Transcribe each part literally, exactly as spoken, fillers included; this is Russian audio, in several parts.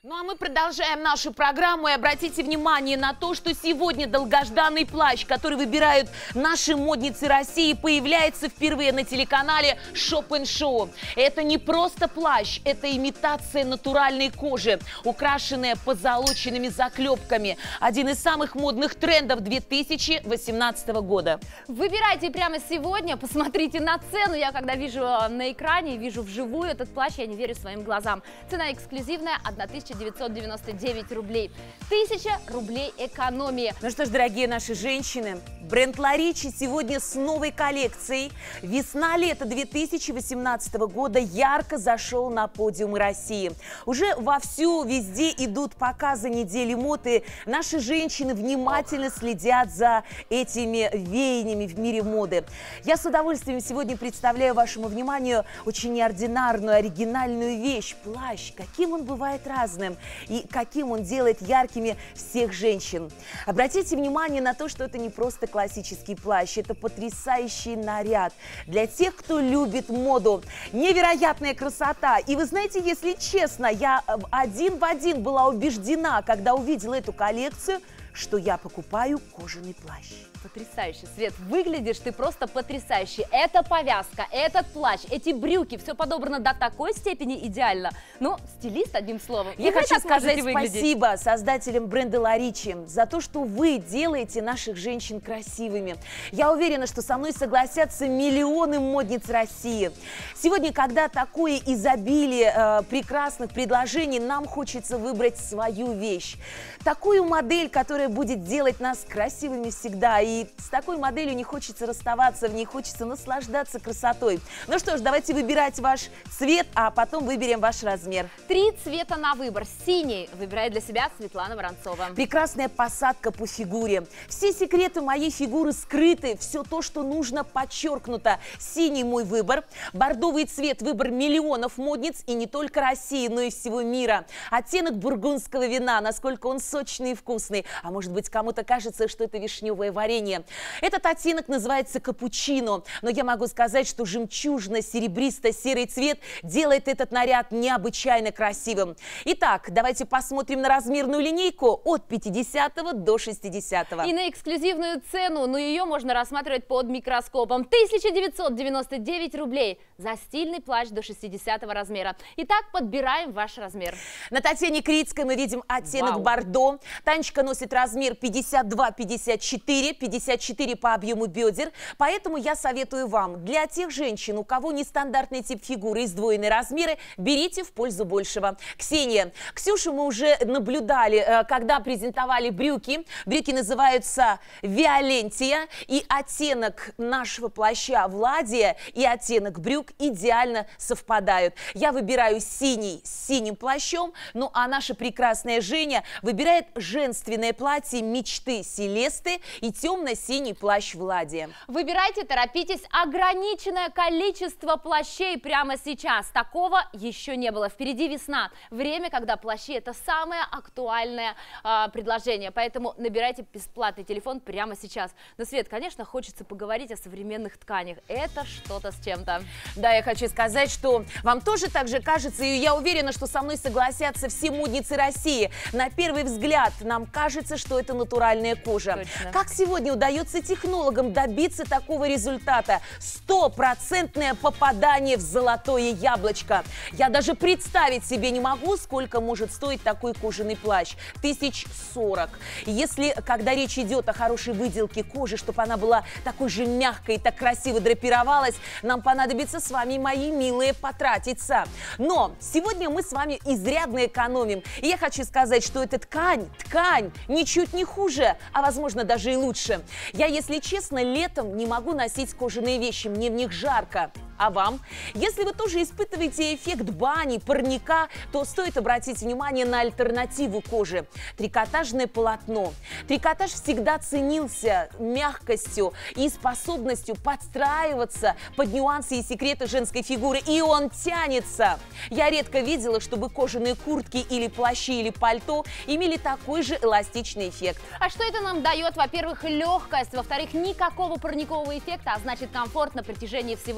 Ну а мы продолжаем нашу программу, и обратите внимание на то, что сегодня долгожданный плащ, который выбирают наши модницы России, появляется впервые на телеканале Shop энд Show. Это не просто плащ, это имитация натуральной кожи, украшенная позолоченными заклепками. Один из самых модных трендов две тысячи восемнадцатого года. Выбирайте прямо сегодня, посмотрите на цену. Я когда вижу на экране, вижу вживую этот плащ, я не верю своим глазам. Цена эксклюзивная – тысяча девятьсот девяносто девять рублей. Тысяча рублей экономии. Ну что ж, дорогие наши женщины, бренд Ла Ричи сегодня с новой коллекцией. Весна-лето две тысячи восемнадцатого года ярко зашел на подиумы России. Уже вовсю везде идут показы недели моды. Наши женщины внимательно следят за этими веяниями в мире моды. Я с удовольствием сегодня представляю вашему вниманию очень неординарную, оригинальную вещь. Плащ. Каким он бывает разным и каким он делает яркими всех женщин. Обратите внимание на то, что это не просто классический плащ, это потрясающий наряд для тех, кто любит моду. Невероятная красота. И вы знаете, если честно, я один в один была убеждена, когда увидела эту коллекцию, что я покупаю кожаный плащ. Потрясающе, Свет, выглядишь ты просто потрясающе. Эта повязка, этот плащ, эти брюки, все подобрано до такой степени идеально. Ну, стилист, одним словом. Я хочу сказать спасибо создателям бренда Ла Ричи за то, что вы делаете наших женщин красивыми. Я уверена, что со мной согласятся миллионы модниц России. Сегодня, когда такое изобилие э, прекрасных предложений, нам хочется выбрать свою вещь. Такую модель, которая будет делать нас красивыми всегда. И с такой моделью не хочется расставаться, в ней хочется наслаждаться красотой. Ну что ж, давайте выбирать ваш цвет, а потом выберем ваш размер. Три цвета на выбор. Синий выбирает для себя Светлана Воронцова. Прекрасная посадка по фигуре. Все секреты моей фигуры скрыты, все то, что нужно, подчеркнуто. Синий мой выбор. Бордовый цвет – выбор миллионов модниц и не только России, но и всего мира. Оттенок бургундского вина, насколько он сочный и вкусный. А может быть, кому-то кажется, что это вишневое варенье. Этот оттенок называется капучино, но я могу сказать, что жемчужно-серебристо-серый цвет делает этот наряд необычайно красивым. Итак, давайте посмотрим на размерную линейку от пятидесятого до шестидесятого. И на эксклюзивную цену, но ее можно рассматривать под микроскопом. тысяча девятьсот девяносто девять рублей за стильный плащ до шестидесятого размера. Итак, подбираем ваш размер. На Татьяне Крицкой мы видим оттенок Вау. бордо. Танечка носит размер пятьдесят два — пятьдесят четыре, пятьдесят четыре по объему бедер. Поэтому я советую вам, для тех женщин, у кого нестандартный тип фигуры и сдвоенные размеры, берите в пользу большего. Ксения. Ксюшу мы уже наблюдали, когда презентовали брюки. Брюки называются Виолентия. И оттенок нашего плаща Владия и оттенок брюк идеально совпадают. Я выбираю синий с синим плащом. Ну а наша прекрасная Женя выбирает женственное платье мечты Селесты и темно-синий плащ Владия. Выбирайте, торопитесь. Ограниченное количество плащей прямо сейчас. Такого еще не было. Впереди весна. Время, когда плащи – это самое актуальное э, предложение. Поэтому набирайте бесплатный телефон прямо сейчас. Но, Свет, конечно, хочется поговорить о современных тканях. Это что-то с чем-то. Да, я хочу сказать, что вам тоже так же кажется, и я уверена, что со мной согласятся все модницы России. На первый взгляд нам кажется, что это натуральная кожа. Точно. Как сегодня удается технологам добиться такого результата? Стопроцентное попадание в золотое яблочко. Я даже представить себе не могу, сколько может стоить такой кожаный плащ. Тысяч сорок. Если, когда речь идет о хорошей выделке кожи, чтобы она была такой же мягкой и так красиво драпировалась, нам понадобится с вами, мои милые, потратиться. Но сегодня мы с вами изрядно экономим. И я хочу сказать, что эта ткань, ткань ничуть не хуже, а возможно даже и лучше. Я, если честно, летом не могу носить кожаные вещи, мне в них жарко. А вам? Если вы тоже испытываете эффект бани, парника, то стоит обратить внимание на альтернативу кожи – трикотажное полотно. Трикотаж всегда ценился мягкостью и способностью подстраиваться под нюансы и секреты женской фигуры, и он тянется. Я редко видела, чтобы кожаные куртки или плащи или пальто имели такой же эластичный эффект. А что это нам дает? Во-первых, легкость, во-вторых, никакого парникового эффекта, а значит комфорт на протяжении всего дня.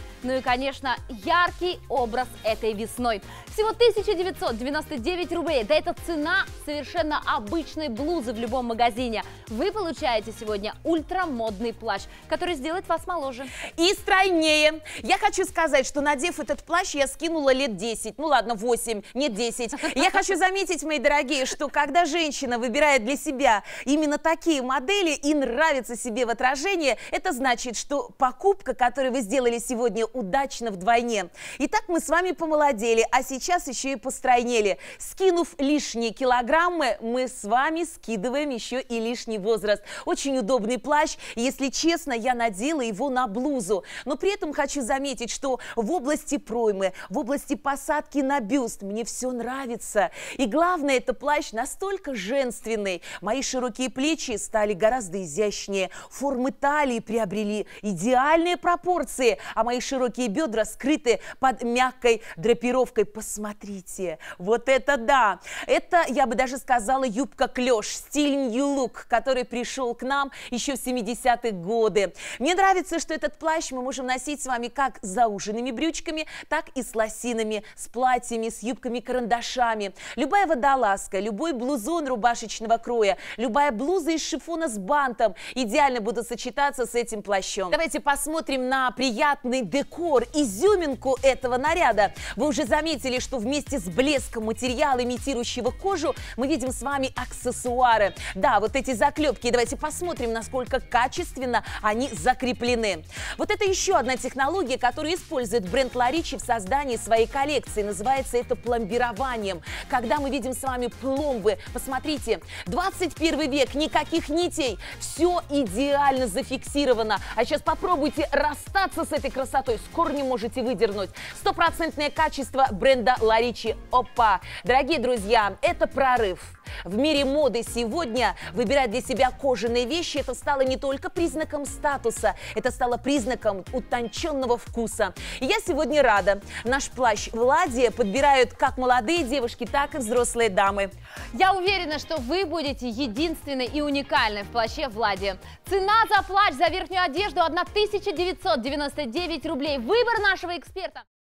Ну и, конечно, яркий образ этой весной. Всего тысяча девятьсот девяносто девять рублей. Да это цена совершенно обычной блузы в любом магазине. Вы получаете сегодня ультрамодный плащ, который сделает вас моложе. И стройнее. Я хочу сказать, что, надев этот плащ, я скинула лет десять. Ну ладно, восемь, нет, десять. Я хочу заметить, мои дорогие, что когда женщина выбирает для себя именно такие модели и нравится себе в отражении, это значит, что покупка, которую вы сделали сегодня, удачно вдвойне. Итак, мы с вами помолодели, а сейчас еще и постройнели. Скинув лишние килограммы, мы с вами скидываем еще и лишний возраст. Очень удобный плащ. Если честно, я надела его на блузу. Но при этом хочу заметить, что в области проймы, в области посадки на бюст мне все нравится. И главное, это плащ настолько женственный. Мои широкие плечи стали гораздо изящнее. Формы талии приобрели идеальные пропорции, а мои широкие Широкие бедра скрыты под мягкой драпировкой. Посмотрите, вот это да! Это, я бы даже сказала, юбка-клеш, стиль New Look, который пришел к нам еще в семидесятые годы. Мне нравится, что этот плащ мы можем носить с вами как с зауженными брючками, так и с лосинами, с платьями, с юбками-карандашами. Любая водолазка, любой блузон рубашечного кроя, любая блуза из шифона с бантом идеально будут сочетаться с этим плащом. Давайте посмотрим на приятный декор, изюминку этого наряда. Вы уже заметили, что вместе с блеском материала, имитирующего кожу, мы видим с вами аксессуары. Да, вот эти заклепки. Давайте посмотрим, насколько качественно они закреплены. Вот это еще одна технология, которую использует бренд Ла Ричи в создании своей коллекции. Называется это пломбированием. Когда мы видим с вами пломбы, посмотрите, двадцать первый век, никаких нитей, все идеально зафиксировано. А сейчас попробуйте расстаться с этой красотой. С корнем можете выдернуть. Стопроцентное качество бренда Ла Ричи. Опа! Дорогие друзья, это прорыв. В мире моды сегодня выбирать для себя кожаные вещи, это стало не только признаком статуса, это стало признаком утонченного вкуса. И я сегодня рада. Наш плащ Влади подбирают как молодые девушки, так и взрослые дамы. Я уверена, что вы будете единственной и уникальной в плаще Влади. Цена за плащ, за верхнюю одежду тысяча девятьсот девяносто девять рублей. Выбор нашего эксперта.